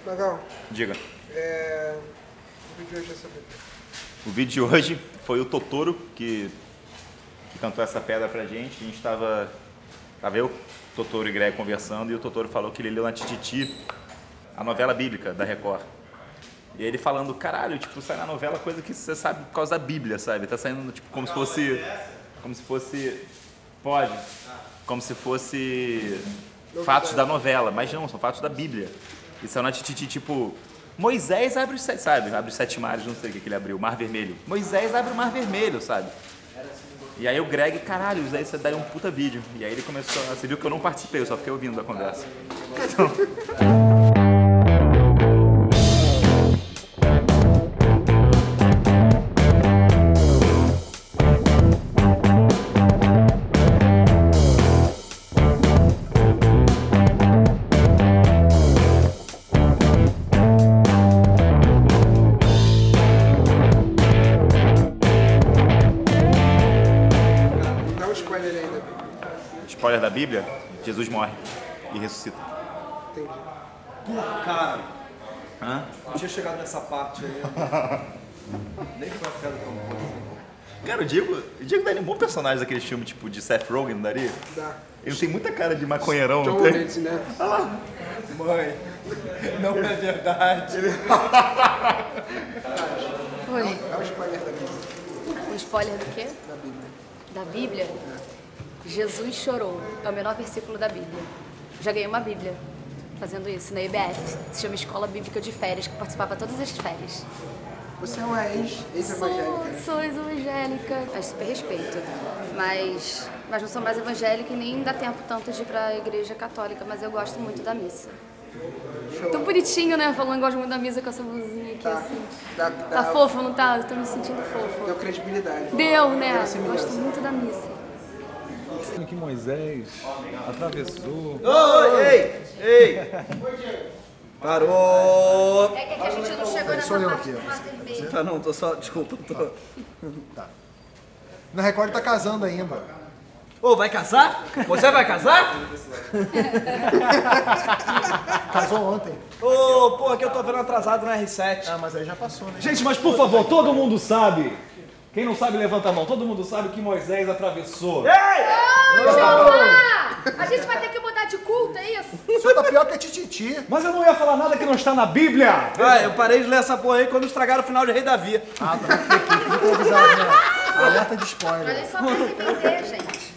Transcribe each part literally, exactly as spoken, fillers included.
Legal. Diga. É... O vídeo de hoje é sobre o quê? O vídeo de hoje foi o Totoro que, que cantou essa pedra pra gente. A gente tava, tava eu, Totoro e Greg conversando, e o Totoro falou que ele leu na Tititi a novela bíblica da Record. E ele falando, caralho, tipo, sai na novela coisa que você sabe por causa da Bíblia, sabe? Tá saindo, tipo, como se fosse... Como se fosse... Pode. Como se fosse fatos da novela, mas não, são fatos da Bíblia. E saiu na Tititi, tipo... Moisés abre os sete, sabe? Abre os sete mares, não sei o que, que ele abriu, o Mar Vermelho. Moisés abre o Mar Vermelho, sabe? E aí o Greg, caralho, isso aí você daria um puta vídeo. E aí ele começou, você viu que eu não participei, eu só fiquei ouvindo a conversa. Então... Spoiler da Bíblia, Jesus morre e ressuscita. Entendi. Porra, cara. Hã? Não tinha chegado nessa parte aí. Nem foi a pedra que eu vou. Cara, o Diego, o Diego daria um bom personagem daquele filme tipo de Seth Rogen, não daria? Dá. Ele tem muita cara de maconheirão, John não tem? Wayne, né? Olha lá. Mãe, não é verdade. Oi. É o spoiler da Bíblia. O spoiler do quê? Da Bíblia. Da Bíblia? Jesus chorou. É o menor versículo da Bíblia. Já ganhei uma Bíblia fazendo isso na E B F. Se chama Escola Bíblica de Férias, que eu participava todas as férias. Você é uma ex- ex-evangélica, né? Sou, sou ex-evangélica. Mas super respeito. Mas, mas não sou mais evangélica e nem dá tempo tanto de ir pra igreja católica. Mas eu gosto muito da missa. Show. Tão bonitinho, né? Falando que gosto muito da missa com essa blusinha aqui, Tá. assim. Dá, Tá dá, fofo, não tá? Eu tô me sentindo fofo. Deu credibilidade. Deu, né? Deu semelhança. Gosto muito da missa. Que Moisés atravessou. Oi, ei, ei. Parou. É que a gente não chegou nessa Sou eu parte aqui, do Mar Vermelho. Tá, não, tô só, desculpa, tô... Na Record tá casando ainda. Ô, vai casar? Você vai casar? Casou ontem. Ô, pô, aqui eu tô vendo atrasado na R sete. Ah, mas aí já passou, né? Gente, mas por favor, todo mundo sabe. Quem não sabe, levanta a mão. Todo mundo sabe que Moisés atravessou. Ô, Jeová! A gente vai ter que mudar de culto, é isso? O senhor tá pior que a Tititi. Mas eu não ia falar nada que não está na Bíblia. Ah, eu parei de ler essa porra aí quando estragaram o final de Rei Davi. Ah, tá aqui. Muito avisado, né? Alerta de Mas spoiler. ele só quer se vender, gente.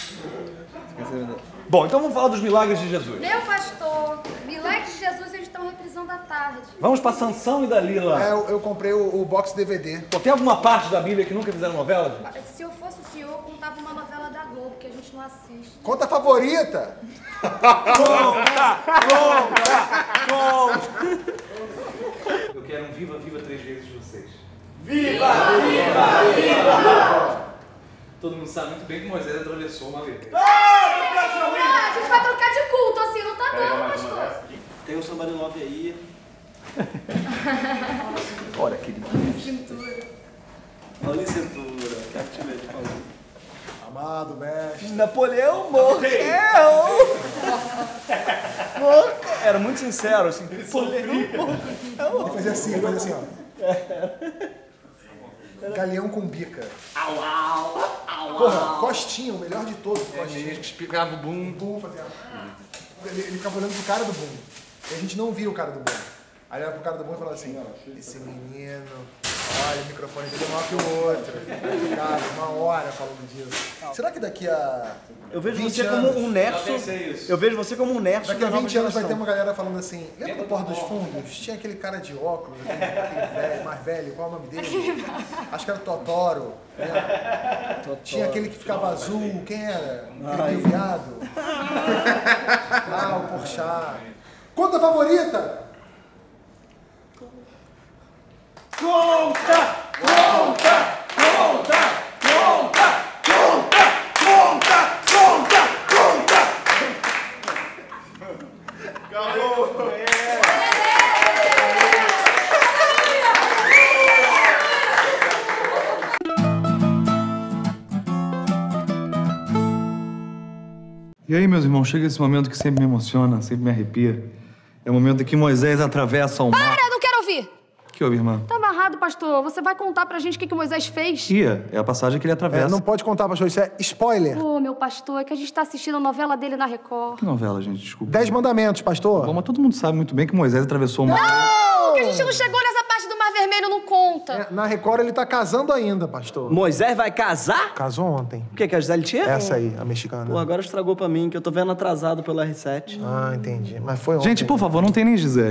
Bom, então vamos falar dos milagres de Jesus. Meu pastor, milagres de Jesus eles estão reprisando à tarde. Vamos para Sansão e Dalila. É, eu, eu comprei o, o box D V D. Pô, tem alguma parte da Bíblia que nunca fizeram novela? gente? Se eu fosse o senhor, eu contava uma novela da Globo, que a gente não assiste. Conta a favorita. Eu quero um viva, viva três vezes de vocês. Todo mundo sabe muito bem que Moisés atravessou uma vez. Ah, a gente vai trocar de culto assim, não tá dando, pastor. Tem o Somebody Love aí. Olha, querido. Olha a cintura. Cartilete, por favor. Amado, mestre. Napoleão morreu! Morreu! Era muito sincero, assim. Napoleão morreu! Ele fazia assim, ele fazia assim, ó. Galeão com bica. Au, au, au, Porra, Costinha, o melhor de todos. Costinha. que explicava o boom. Boom fazia. Ele, ele ficava olhando pro cara do Boom. E a gente não via o cara do Boom. Aí olhava pro cara do Boom e falava assim: esse menino, olha, o microfone dele é maior que o outro. Cara, uma hora falando disso. Será que daqui a. Eu vejo vinte você anos, como um nerso. Eu vejo você como um nerso Daqui a da nova vinte anos vai ter geração. uma galera falando assim: lembra do Porta dos Fundos? Tinha aquele cara de óculos, aquele, aquele velho, mais velho, qual é o nome dele? Acho que era Totoro. Né? Tinha aquele que ficava azul, quem era? Aquele meio viado. Ah, o Porchat. Conta favorita! Conta! Conta! Conta! Conta! Conta! Conta! Conta! Conta! Acabou! E aí, meus irmãos, chega esse momento que sempre me emociona, sempre me arrepia. É o momento em que Moisés atravessa o mar... Para, não quero ouvir! O que houve, irmã? Tá amarrado, pastor. Você vai contar pra gente o que, que Moisés fez? Tia, é a passagem que ele atravessa. É, não pode contar, pastor, isso é spoiler. Ô, meu pastor, é que a gente tá assistindo a novela dele na Record. Que novela, gente? Desculpa. Dez mandamentos, pastor. Bom, mas todo mundo sabe muito bem que Moisés atravessou o mar. Não, que a gente não chegou nessa parte do Mar Vermelho, não conta. É, na Record ele tá casando ainda, pastor. Moisés vai casar? Casou ontem. O que, que a Gisele tinha? Essa aí, a mexicana. Pô, agora estragou pra mim, que eu tô vendo atrasado pelo R sete. Ah, entendi. Mas foi ontem. Gente, por favor, não tem nem Gisele.